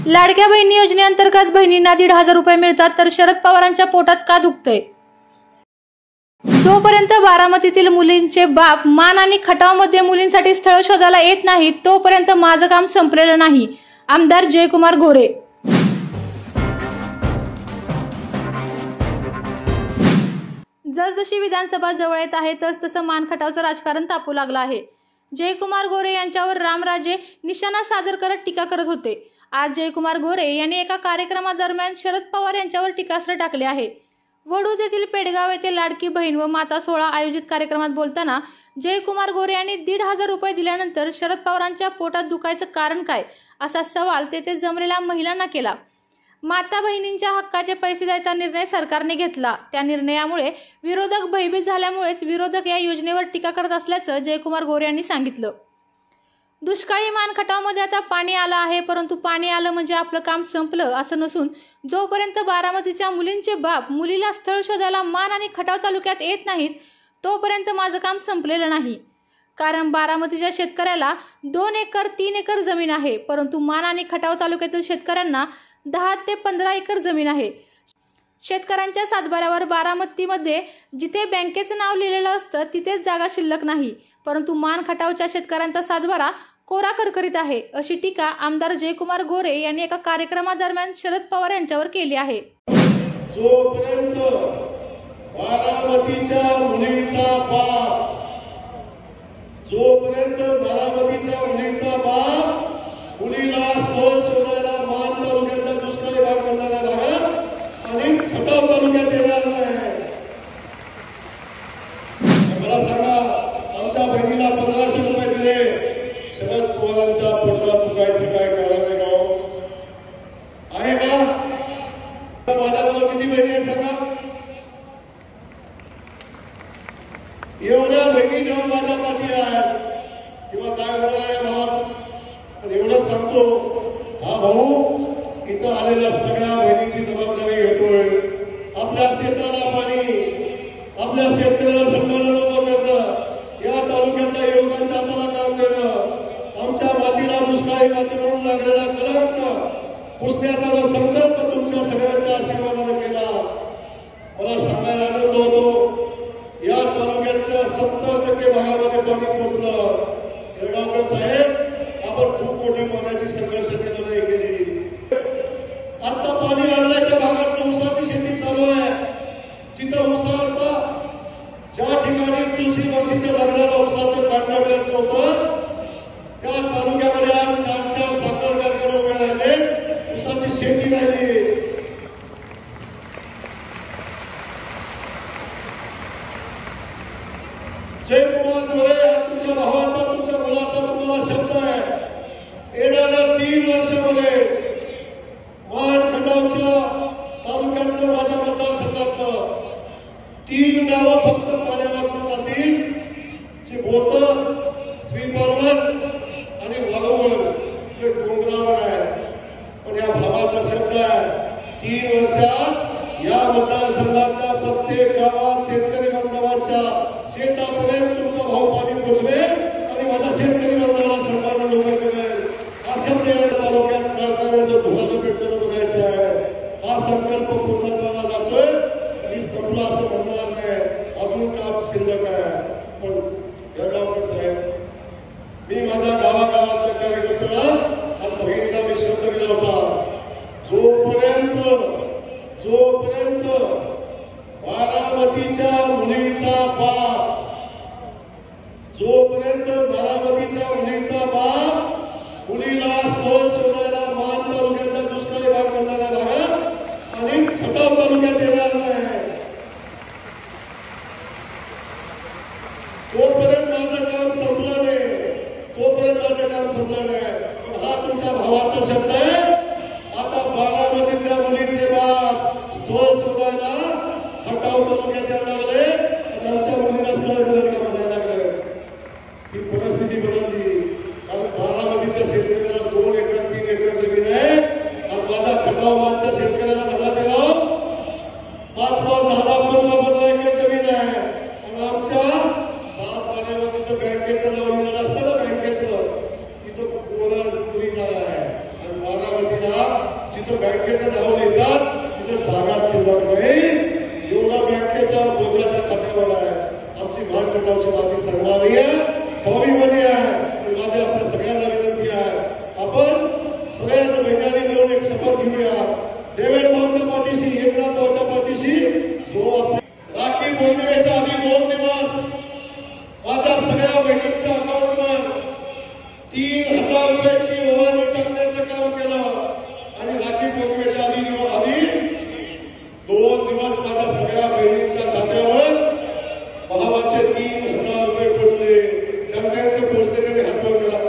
लाडक्या बहिणी योजनेअंतर्गत बहिणींना 1,500 रुपये मिळतात, तर शरद पवारांच्या पोटात का दुखतंय? जोपर्यंत बारामतीतील मुलींचे बाप मान आणि खटावमध्ये मुलींसाठी स्थळ शोधायला येत नाहीत, तोपर्यंत माझं काम संपलेलं नाही. आमदार जयकुमार गोरे. जसजशी विधानसभा जवळ येत आहे तसतसं मानखटावचं राजकारण तापू लागलं आहे. जयकुमार गोरे यांच्यावर रामराजे निशाणा सादर करत टीका करत होते. आज जयकुमार गोरे यांनी एका कार्यक्रमादरम्यान शरद पवार यांच्यावर टीकास्त्र टाकले आहे. वडूज येथील पेडगाव येथे लाडकी बहीण व माता सोहळा आयोजित कार्यक्रमात बोलताना जयकुमार गोरे यांनी 1,500 रुपये दिल्यानंतर शरद पवारांच्या पोटात दुखायचं कारण काय, असा सवाल तेथे जमलेल्या महिलांना केला. माता बहिणींच्या हक्काचे पैसे द्यायचा निर्णय सरकारने घेतला. त्या निर्णयामुळे विरोधक भयभीत झाल्यामुळेच विरोधक या योजनेवर टीका करत असल्याचं जयकुमार गोरे यांनी सांगितलं. दुष्काळी मानखटावमध्ये आता पाणी आलं आहे, परंतु पाणी आलं म्हणजे आपलं काम संपलं असं नसून जोपर्यंत बारामतीच्या मुलींचे बाप मुलीला स्थळ शोधायला मान आणि खटाव तालुक्यात येत नाहीत, तोपर्यंत माझं काम संपलेलं नाही. कारण बारामतीच्या शेतकऱ्याला 2 एकर 3 एकर जमीन आहे, परंतु मान आणि खटाव तालुक्यातील शेतकऱ्यांना 10 ते 15 एकर जमीन आहे. शेतकऱ्यांच्या सातबाऱ्यावर बारामतीमध्ये जिथे बँकेचं नाव लिहिलेलं असतं तिथेच जागा शिल्लक नाही, परंतु मान खटावच्या शेतकऱ्यांचा सातबारा कोरा करकरीत आहे, अशी टीका आमदार जयकुमार गोरे यांनी एका कार्यक्रमादरम्यान शरद पवार यांच्यावर केली आहे. जोपर्यंत बारामतीच्या मुलीचा बाप मुलीला स्थळ शोधायला मान तालुक्यातल्या दुष्काळी भाग म्हणणाऱ्या भागात आणि खटाव तालुक्यात येणार नाही. मला सांगा, आमच्या बहिणीला 1,500 रुपये दिले, शरद पवारांच्या पोटात दुखायचं काय कारण आहे का? आहे का? माझ्याबरोबर किती बहिणी आहेत सांगा? एवढ्या बहिणी जेव्हा माझ्या पाठी आहेत किंवा काय होणार आहे भावाचं, पण एवढंच सांगतो, हा भाऊ इथं आलेल्या सगळ्या बहिणीची जबाबदारी घेतोय. आपल्या क्षेत्राला पाणी, आपल्या शेतकऱ्याला सन्मानानं उभं करणं, या तालुक्यातल्या युवकांच्या हाताला काम देणं, आमच्या मातीला दुष्काळी माती म्हणून लागलेला कलंक पुसण्याचा जो संकल्प तुमच्या सगळ्यांच्या आशीर्वादाने केला, मला सांगायला आनंद होतो. या तालुक्यातल्या 70% भागामध्ये पाणी पोहोचलं. येळगावकर साहेब, आपण खूप मोठी पाण्याची संघर्षाची लढाई केली. आता पाणी आणलंय त्या भागात ऊसाची शेती चालू आहे. जिथं ऊसाचा ज्या ठिकाणी तुळशी वर्षीच्या लग्नाला ऊसाचं काढणं मिळत नव्हतं, त्या तालुक्यामध्ये आज 4 साखर कारखाने उभे राहिले, ऊसाची शेती राहिली. जयकुमार गोरे, तुमच्या भावाचा, तुमच्या मुलाचा तुम्हाला शब्द आहे, येणाऱ्या 3 वर्षामध्ये मान खटावच्या तालुक्यातलं माझ्या मतदारसंघातलं 3 गावं फक्त पाण्यावाचून जातील, जी बोथर, श्रीपालवण आणि वाळवण जे डोंगरावर आहे. पण या भावाचा शब्द आहे, 3 वर्षात या मतदारसंघातल्या प्रत्येक गावात शेतकरी बांधवांच्या शेतापर्यंत तुमचा भाऊ पाणी पोचवेल आणि माझ्या शेतकरी बांधवाला सरकारनं उभं करेल. अशा तालुक्यात कारखान्याचं धुराचं पेटलेलं बघायचं आहे. हा संकल्प पूर्णत्वाला जातोय. मी संपला असं म्हणणार नाही, अजून काम शिल्लक आहे. पण येळगावकर साहेब, मी माझ्या गावागावातल्या कार्यकर्त्याला आणि बहिणीला मी शब्द दिला होता, जोपर्यंत बारामतीच्या मुलीचा बाप मुलीला स्थळ शोधायला मान तालुक्यातल्या दुष्काळी भाग म्हणणाऱ्या भागात आणि खटाव तालुक्यात येणार नाही, तोपर्यंत माझं काम संपलं नाही. पण हा तुमच्या भावाचा शब्द आहे. आता बारामतीतल्या मुलीचे बाप स्थळ शोधायला खटाव तालुक्यात यायला लागले आणि आमच्या मुलीला स्थळ म्हणायला लागले. ही परिस्थिती बदलली. कारण बारामतीच्या शेतकऱ्याला 2 एकर 3 एकर जमीन आहे आणि माझ्या खटाव मागच्या शेतकऱ्याला घराचे गाव 5-5, 10-10, 15-15 एकर जमीन आहे. आणि आमच्या 7 पाण्यावर तिथं बँकेचं नाव लिहिलेलं असतं ना, बँकेचं तिथं पुरी झालं आहे. आणि बारामतीला जिथं बँकेचं नाव लिहितात तिथं जागा शिल्लक नाही, एवढा बँकेचा बोजा त्या खात्यावर आहे. आमची महान गटाची माती सन्माननीय स्वाभिमानी आहे. माझी आपल्या सगळ्यांना विनंती आहे, आपण सगळ्यांना महिन्याने मिळून एक शपथ घेऊया. देवेंद्र भाऊच्या पाठीशी, एकनाथ भाऊच्या पाठीशी, जो आपल्या राखी पौर्णिमेच्या आधी 2 दिवस माझ्या सगळ्या बहिणींच्या अकाउंटवर 3000 रुपयाची ओवाळणी टाकण्याचं काम केलं. आणि राखी पौर्णिमेच्या आधी 2 दिवस माझ्या सगळ्या बहिणींच्या खात्यावर भावाचे 3000 रुपये पोचले. ज्यांचे पोचले त्यांनी हातवर केला.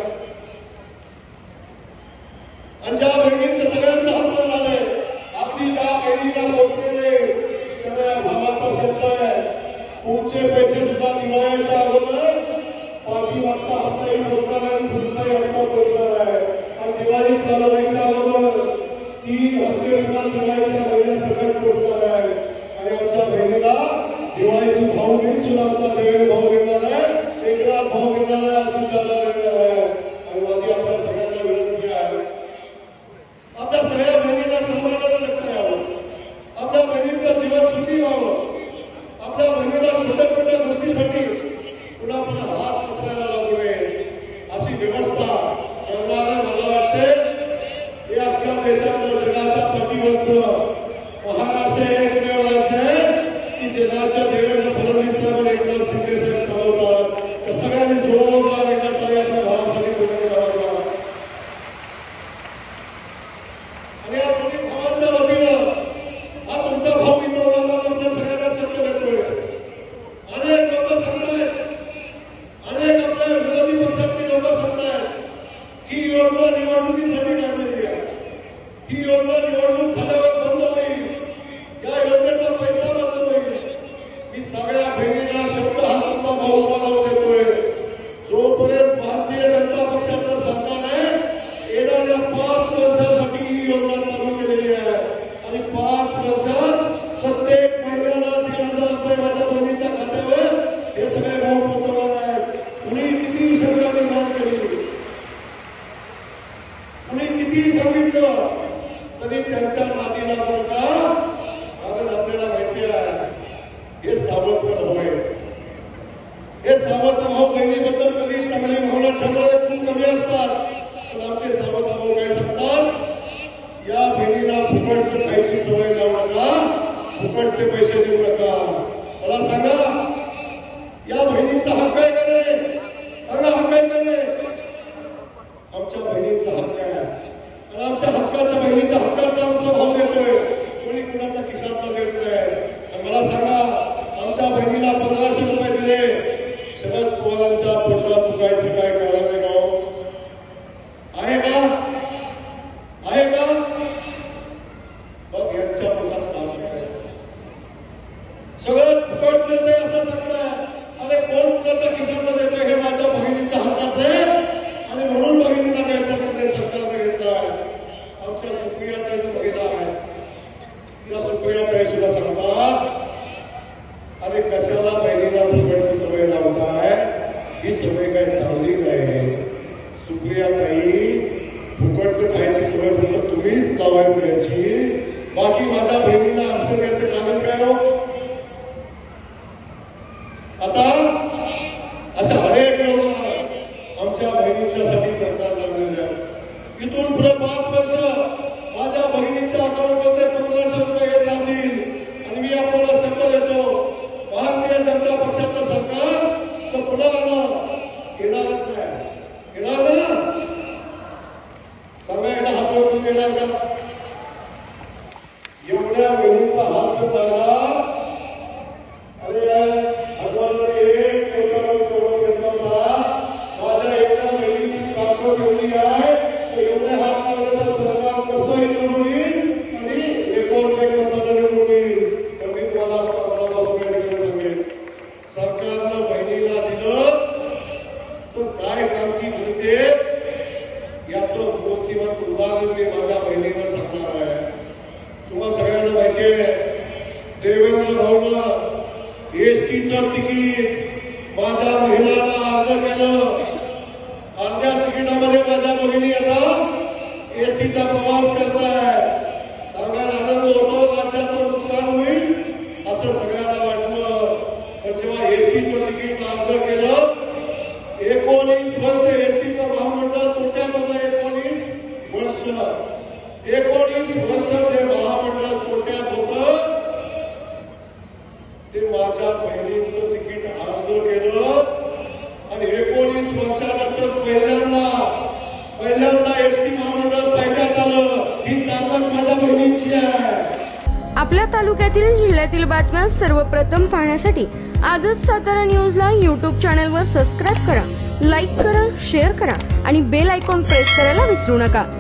आणि ज्या बहिणींचं सगळ्यांचं हातवर झालंय, अगदी ज्या बहिणीला पोचलेले त्यांना या भावाचा शब्द आहे, तुमचे पैसे सुद्धा दिवाळीच्या अगोदर पाठीमागचा हप्ताही पोचणार आहे, पुढचाही हप्ता पोचणार आहे. आणि दिवाळी चालू व्हायच्या अगोदर 3 हप्ते पुन्हा दिवाळीच्या महिन्यासकट पोचणार आहे. आणि आमच्या बहिणीला दिवाळीची भाऊबीज सुद्धा आमचा देवेंद्र भाऊ देणार आहे, एकनाथ भाऊ देणार आहे, अजित दादा देणार आहे. आणि माझी आपल्या सगळ्यांना विनंती आहे, आपल्या सगळ्या बहिणींना सन्मानाला जगता यावं, आपल्या बहिणींचं जीवन सुखी व्हावं, आपल्या बहिणीला छोट्या छोट्या गोष्टीसाठी पुन्हा पुन्हा हात पसरायला लागू नये, अशी व्यवस्था करणारा मला वाटते हे अख्ख्या देशातलं जगाच्या पाठीवरचं महाराष्ट्र एकमेव राज्य आहे की जे राज्य देवेंद्र फडणवीस साहेब आणि एकनाथ शिंदे साहेब चालवतात. त्या सगळ्यांनी जोरदार एका टाळी आपल्या भावासाठी बोलून करावा. आणि या दोन्ही भावांच्या वतीनं हा तुमचा भाऊ इथं मला आपल्या सगळ्यांना शब्द देतोय. अनेक लोक सांगतायत, अनेक आपल्या विरोधी पक्षातली लोक सांगतायत की ही योजना निवडणुकीसाठी काढलेली आहे, ही योजना निवडणूक झाल्यावर बंद होईल, या योजनेचा पैसा बंद होईल. मी सगळ्या बहिणींना शब्द हा तुमचा भाऊ मला देतोय, जोपर्यंत भारतीय जनता पक्षाचं सरकार आहे येणाऱ्या 5 वर्षासाठी ही योजना चालू केलेली आहे. आणि 5 वर्षात प्रत्येक महिन्याला 3000 रुपये माझ्या बहिणीच्या खात्यावर हे सगळे भाऊ पोहोचवणार आहेत. कुणी किती शंका निर्माण केली, कुणी किती सांगितलं तरी त्यांच्या नादी लागू नका. कारण आपल्याला माहिती आहे हे सावत्र भाऊ आहेत. हे सावत्र भाऊ बहिणीबद्दल कधी चांगली भावना ठेवणारे खूप कमी असतात. पण आमचे सावत्र भाऊ काय सांगतात, या बहिणीला फुकटचं खायची सवय लावू नका, फुकटचे पैसे देऊ नका. मला सांगा, या बहिणींचा हक्क आहे का नाही? सांगा, हक्क आहे का नाही? आमच्या बहिणींचा हक्क आहे. आणि आमच्या हक्काच्या बहिणीच्या हक्काचा आमचा भाऊ देतोय, कोणी कुणाच्या खिशातला देत नाही. मला सांगा, आमच्या बहिणीला 1500 रुपये दिले, शरद पवारांच्या पोटात दुखायचे काय कारण आहे का? आहे का? आहे का? बघ यांच्या पोटात काम आहे, सगळं फुकट देतंय असं सांगताय. अरे कोण कुणाच्या खिशातला देतोय हे माझ्या बहिणीच्या हक्काचं आहे आणि म्हणून बहिणीला द्यायचा निर्णय सरकारने घेतलाय. आमच्या सुप्रियाताई जो महिला आहे त्या सुप्रियाताई सुद्धा सांगतात, अरे कशाला बहिणीला फुकटची सवय लावताय, ही सवय काही चांगली नाही. सुप्रियाताई, फुकटचं खायची सवय फक्त तुम्हीच लावायला द्यायची, बाकी माझ्या बहिणीला असं द्यायचं कारण काय हो? आता अशा अनेक योजना आमच्या बहिणींच्यासाठी सरकार लागलेल्या आहेत. इथून पुढे 5 वर्ष माझ्या बहिणीच्या अकाउंटमध्ये 1500 रुपये येत राहतील. आणि मी आपल्याला शब्द देतो, भारतीय जनता पक्षाचं सरकार तर पुन्हा आलं येणारच आहे. येणार ना? सांगा, एकदा हात वरून येणार का? एवढ्या बहिणींचा हात जर लागला, अरे भगवानाने एक कोटावर करून घेतला होता, माझ्या एका बहिणीची ताकद एवढी आहे तर एवढे हात लागले तर सरकार कसंही निवडून येईल आणि 1 मताने निवडून येईल. पण मी तुम्हाला मनापासून या ठिकाणी सांगेन, सरकारनं बहिणीला दिलं तर काय कामगिरी घडते याचं मूर्तिमंत उदाहरण मी माझ्या बहिणीला सांगणार आहे. तुम्हाला सगळ्यांना माहिती आहे, देवेंद्र भाऊनं एसटीचं तिकीट माझ्या महिलांना अर्ज केलं. अर्ध्या तिकिटामध्ये माझ्या भगिनी आता एसटीचा प्रवास करताय. सांगायला आनंद होतो, राज्याचं नुकसान होईल असं सगळ्यांना वाटलं. पण जेव्हा एसटीचं तिकीट अर्ज केलं, 19 वर्ष एसटीचं महामंडळ तोट्यात होतं. 19 वर्ष जे महामंडळ तोट्यात होतं, ते माझ्या बहिणींचं तिकीट अर्ज केलं आणि 19 वर्षानंतर पहिल्यांदा एसटी महामंडळ फायद्यात आलं. ही ताकद माझ्या बहिणींची आहे. आपल्या तालुक्यातील जिल्ह्यातील बातम्या सर्वप्रथम पाहण्यासाठी आजच सातारा न्यूजला YouTube चॅनलवर सबस्क्राईब करा, लाईक करा, शेअर करा आणि बेल आयकॉन प्रेस करायला विसरू नका.